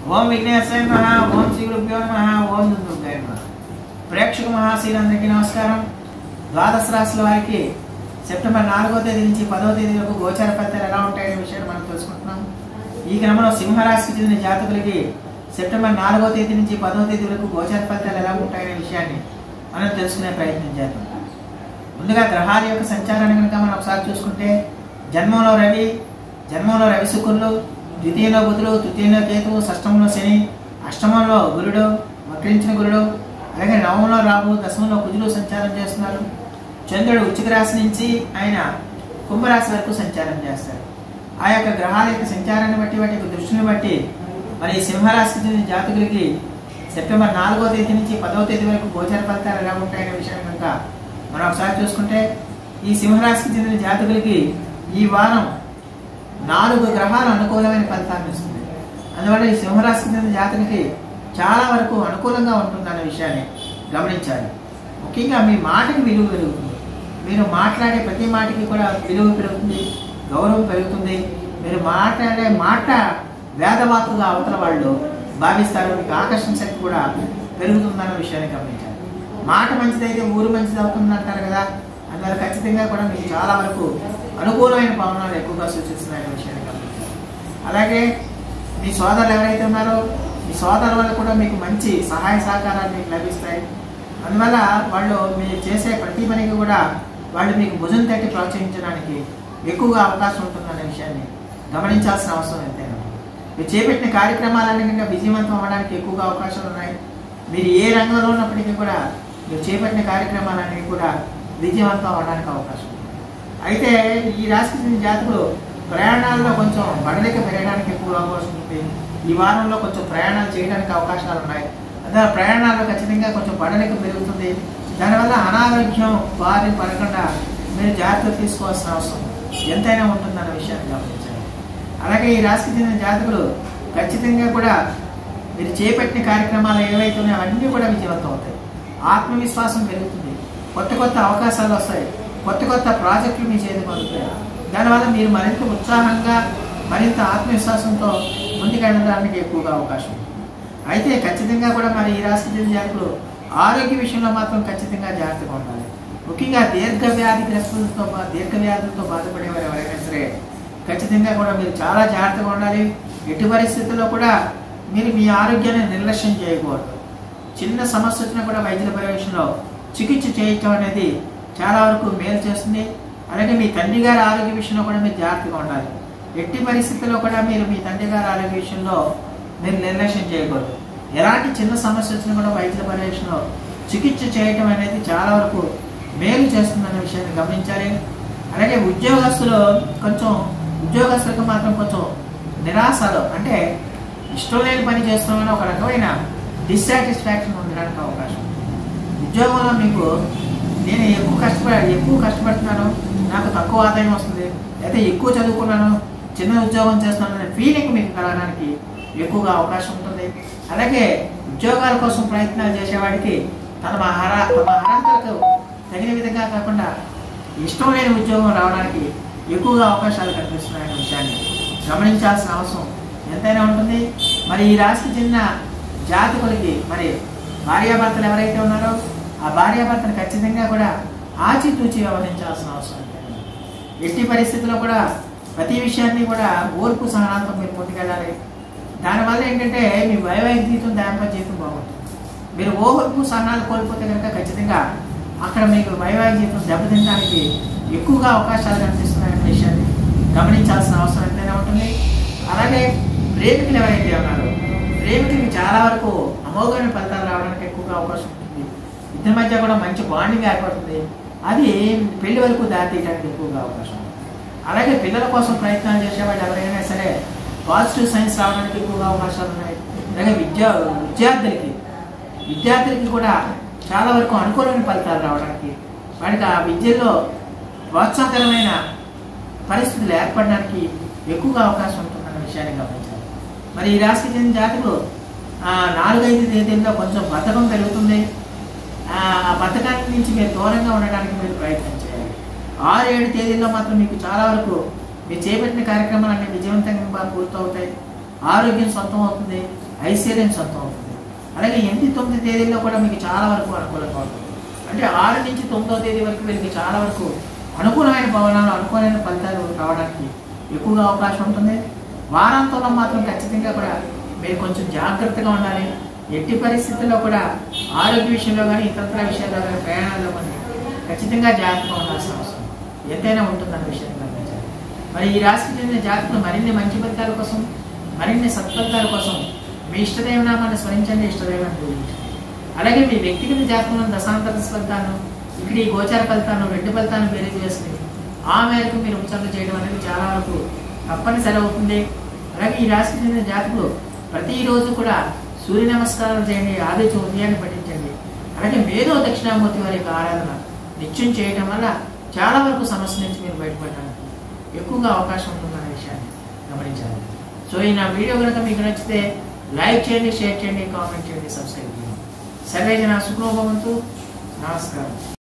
ఓం విఘ్నేశ్వరాయ నమః. ఓం శ్రీ గురుభ్యో నమః. ఓం దుర్గాయ నమః. ప్రేక్షక మహాశీలందరికీ నమస్కారం. ద్వాదశ రాశుల వారికి సెప్టెంబర్ 4వ తేదీ నుంచి 10వ తేదీ వరకు గోచార ఫలితాలు ఎలా ఉంటాయనే విషయాన్ని మనం తెలుసుకుంటున్నాం. ఈ క్రమంలో సింహరాశికి చెందిన జాతకులకి సెప్టెంబర్ 4వ తేదీ నుంచి 10వ తేదీ వరకు గోచార ఫలితాలు ఎలా ఉంటాయనే విషయాన్ని మనం తెలుసుకునే ప్రయత్నం చేద్దాం. ముందుగా గ్రహాల యొక్క సంచారాన్ని కనుక మనం ఒకసారి చూసుకుంటే జన్మంలో రవి శుక్రులు, ద్వితీయంలో బుధుడు, తృతీయంలో కేతువు, షష్టమంలో శని, అష్టమంలో గురుడు, వక్రించిన గురుడు, అలాగే నవమంలో రాహు, దశమంలో కుజులు సంచారం చేస్తున్నారు. చంద్రుడు వృశ్చిక రాశి నుంచి ఆయన కుంభరాశి వరకు సంచారం చేస్తారు. ఆ యొక్క గ్రహాల యొక్క సంచారాన్ని బట్టి వాటి యొక్క దృష్టిని బట్టి మరి సింహరాశికి చెందిన జాతకులకి సెప్టెంబర్ 4వ తేదీ నుంచి 10వ తేదీ వరకు గోచార ఫలితాలు ఎలా ఉంటాయనే విషయాన్ని కనుక మనం ఒకసారి చూసుకుంటే ఈ సింహరాశికి చెందిన జాతకులకి ఈ వారం 4 గ్రహాలు అనుకూలమైన ఫలితాన్ని ఇస్తుంది. అందువల్ల ఈ సింహరాశికి చెందిన జాతకులకి చాలా వరకు అనుకూలంగా ఉంటుందన్న విషయాన్ని గమనించాలి. ముఖ్యంగా మీ మాటకి విలువ పెరుగుతుంది. మీరు మాట్లాడే ప్రతి మాటకి కూడా విలువ పెరుగుతుంది, గౌరవం పెరుగుతుంది. మీరు మాట్లాడే మాట వేదవాక్కుగా అవతల వాళ్ళు భావిస్తారు. మీకు ఆకర్షణ శక్తి కూడా పెరుగుతుందన్న విషయాన్ని గమనించాలి. మాట మంచిదైతే ఊరు మంచిది అవుతుంది అంటారు కదా. అందువల్ల ఖచ్చితంగా కూడా మీకు చాలా వరకు అనుకూలమైన పవనాలు ఎక్కువగా సూచిస్తున్నాయనే విషయాన్ని గమనించాలి. అలాగే మీ సోదరులు ఎవరైతే ఉన్నారో మీ సోదరుల వల్ల కూడా మీకు మంచి సహాయ సహకారాలు మీకు లభిస్తాయి. అందువల్ల వాళ్ళు మీరు చేసే ప్రతి పనికి కూడా వాళ్ళు మీకు భుజం తట్టి ప్రోత్సహించడానికి ఎక్కువగా అవకాశం ఉంటుందనే విషయాన్ని గమనించాల్సిన అవసరం ఎంతైనా. మీరు చేపట్టిన కార్యక్రమాలన్నింటిగా విజయవంతం అవ్వడానికి ఎక్కువగా అవకాశాలు ఉన్నాయి. మీరు ఏ రంగంలో ఉన్నప్పటికీ కూడా మీరు చేపట్టిన కార్యక్రమాలన్నీ కూడా విజయవంతం అవ్వడానికి అవకాశం ఉంది. అయితే ఈ రాశికి చెందిన జాతకులు ప్రయాణాల్లో కొంచెం బడలిక పెరగడానికి ఎక్కువ అవకాశం ఉంది. ఈ వారంలో కొంచెం ప్రయాణాలు చేయడానికి అవకాశాలు ఉన్నాయి. అందువల్ల ప్రయాణాల్లో ఖచ్చితంగా కొంచెం బడలిక పెరుగుతుంది. దానివల్ల అనారోగ్యం బారి పడకుండా మీరు జాగ్రత్తలు తీసుకోవాల్సిన అవసరం ఎంతైనా ఉంటుందన్న విషయాన్ని గమనించాలి. అలాగే ఈ రాశికి చెందిన జాతకులు ఖచ్చితంగా కూడా మీరు చేపట్టిన కార్యక్రమాలు ఏవైతే ఉన్నాయో అవన్నీ కూడా విజయవంతం అవుతాయి. ఆత్మవిశ్వాసం పెరుగుతుంది. కొత్త అవకాశాలు వస్తాయి. కొత్త ప్రాజెక్టులు మీ చేతికి అందుతాయి. దానివల్ల మీరు మరింత ఉత్సాహంగా మరింత ఆత్మవిశ్వాసంతో ముందుకెళ్ళడానికి ఎక్కువగా అవకాశం ఉంది. అయితే ఖచ్చితంగా కూడా మరి ఈ రాశికి చెందిన జాతకులు ఆరోగ్య విషయంలో మాత్రం ఖచ్చితంగా జాగ్రత్తగా ఉండాలి. ముఖ్యంగా దీర్ఘవ్యాధులతో బాధపడేవారు ఎవరైనా సరే ఖచ్చితంగా కూడా మీరు చాలా జాగ్రత్తగా ఉండాలి. ఎటు పరిస్థితుల్లో కూడా మీరు మీ ఆరోగ్యాన్ని నిర్లక్ష్యం చేయకూడదు. చిన్న సమస్య వచ్చినా కూడా వైద్యుల పర్యవేక్షణలో చికిత్స చేయటం అనేది చాలా వరకు మేలు చేస్తుంది. అలాగే మీ తండ్రి గారి ఆరోగ్య విషయంలో కూడా మీరు జాగ్రత్తగా ఉండాలి. ఎట్టి పరిస్థితుల్లో కూడా మీరు మీ తండ్రి గారి ఆరోగ్య విషయంలో మీరు నిర్లక్ష్యం చేయకూడదు. ఎలాంటి చిన్న సమస్య వచ్చినా కూడా వైద్యుల పర్యవేక్షణలో చికిత్స చేయటం అనేది చాలా వరకు మేలు చేస్తుందన్న విషయాన్ని గమనించాలి. అలాగే ఉద్యోగస్తులకు మాత్రం కొంచెం నిరాశలు, అంటే ఇష్టం లేని పని చేస్తున్నామని ఒక రకమైన డిస్సాటిస్ఫాక్షన్ ఉండడానికి అవకాశం. ఉద్యోగంలో మీకు నేను ఎక్కువ కష్టపడుతున్నాను, నాకు తక్కువ ఆదాయం వస్తుంది, అయితే ఎక్కువ చదువుకున్నాను, చిన్న ఉద్యోగం చేస్తున్నాను అనే ఫీలింగ్ మీకు కలగడానికి ఎక్కువగా అవకాశం ఉంటుంది. అలాగే ఉద్యోగాల కోసం ప్రయత్నాలు చేసేవాడికి తమ అర్హతలకు తగిన విధంగా కాకుండా ఇష్టం లేని ఉద్యోగం రావడానికి ఎక్కువగా అవకాశాలు కనిపిస్తున్నాయనే విషయాన్ని గమనించాల్సిన అవసరం ఎంతైనా ఉంటుంది. మరి ఈ రాశికి చెందిన జాతకులకి మరి భార్యాభర్తలు ఎవరైతే ఉన్నారో ఆ భార్యాభర్తలు ఖచ్చితంగా కూడా ఆచితూచి వ్యవహరించాల్సిన అవసరం ఎంతైనా. ఎట్టి పరిస్థితుల్లో కూడా ప్రతి విషయాన్ని కూడా ఓర్పు సహనాలతో మీరు ముందుకెళ్ళాలి. దానివల్ల ఏంటంటే మీ వైవాహిక జీవితం, దాంపత్య జీవితం బాగుంటుంది. మీరు ఓర్పు సహనాలు కోల్పోతే కనుక ఖచ్చితంగా అక్కడ మీకు వైవాహిక జీవితం దెబ్బతినడానికి ఎక్కువగా అవకాశాలు కనిపిస్తున్నాయనే విషయాన్ని గమనించాల్సిన అవసరం ఎంతైనా ఉంటుంది. అలాగే ప్రేమికులు ఎవరైతే ఉన్నారో ప్రేమికులకి చాలా వరకు అమోఘమైన ఫలితాలు రావడానికి ఎక్కువగా అవకాశం ఉంటుంది. ఇద్దరి మధ్య కూడా మంచి బాండింగ్ ఏర్పడుతుంది. అది పెళ్లి వరకు దారితీయడానికి ఎక్కువగా అవకాశం ఉంది. అలాగే పిల్లల కోసం ప్రయత్నాలు చేసేవాళ్ళు ఎవరైనా సరే పాజిటివ్ సైన్స్ రావడానికి ఎక్కువగా అవకాశాలు ఉన్నాయి. అలాగే విద్యార్థులకి కూడా చాలా వరకు అనుకూలమైన ఫలితాలు రావడానికి, వాడికి ఆ విద్యలో ప్రోత్సాహకరమైన పరిస్థితులు ఏర్పడడానికి ఎక్కువగా అవకాశం ఉంటుందన్న విషయాన్ని గమనించాలి. మరి ఈ రాశికి చెందిన జాతకులు 4-5 తేదీల్లో కొంచెం బద్ధకం పెరుగుతుంది. ఆ బద్ధకానికి నుంచి మీరు దూరంగా ఉండడానికి మీరు ప్రయత్నం చేయాలి. 6-7 తేదీల్లో మాత్రం మీకు చాలా వరకు మీరు చేపట్టిన కార్యక్రమాలన్నీ విజయవంతంగా పూర్తవుతాయి. ఆరోగ్యం సొంతం అవుతుంది, ఐశ్వర్యం సొంతం అవుతుంది. అలాగే 8, 9 తేదీల్లో కూడా మీకు చాలా వరకు అనుకూలంగా ఉంటుంది. అంటే 6 నుంచి 9వ తేదీ వరకు వీరికి చాలా వరకు అనుకూలమైన భవనాలు, అనుకూలమైన ఫలితాలు రావడానికి ఎక్కువగా అవకాశం ఉంటుంది. వారాంతంలో మాత్రం ఖచ్చితంగా కూడా మీరు కొంచెం జాగ్రత్తగా ఉండాలి. ఎట్టి పరిస్థితుల్లో కూడా ఆరోగ్య విషయంలో కానీ ఇతరత్ర విషయాల్లో కానీ ప్రయాణాల్లో కానీ ఖచ్చితంగా జాగ్రత్తగా ఉండాల్సిన అవసరం ఎంతైనా ఉంటుందన్న విషయాన్ని గమనించాలి. మరి ఈ రాశికి చెందిన జాతకులు మరిన్ని మంచి ఫలితాల కోసం, మరిన్ని సత్ఫలితాల కోసం మీ ఇష్టదైవనామాన్ని స్మరించండి, ఇష్టదైవాన్ని పూజించండి. అలాగే మీ వ్యక్తిగత జాతకంలో దశాంతర ఫలితాలను, ఇక్కడ ఈ గోచార ఫలితాలను, 2 ఫలితాలను బేరీజ్ చేసుకుని ఆ మేరకు మీరు ఉపచారాలు చేయడం అనేది చాలా వరకు తప్పనిసరి అవుతుంది. అలాగే ఈ రాశికి చెందిన జాతకులు ప్రతిరోజు కూడా సూర్య నమస్కారాలు చేయండి, ఆదిత్య ఉదయాన్ని పఠించండి. అలాగే మేధో దక్షిణామూర్తి వారి యొక్క ఆరాధన నిత్యం చేయడం వల్ల చాలా వరకు సమస్య నుంచి మీరు బయటపడడానికి ఎక్కువగా అవకాశం ఉంటుందనే విషయాన్ని గమనించాలి. సో ఈ నా వీడియో కనుక మీకు నచ్చితే లైక్ చేయండి, షేర్ చేయండి, కామెంట్ చేయండి, సబ్స్క్రైబ్ చేయండి. సర్వే జన సుఖనో భవంతు. నమస్కారం.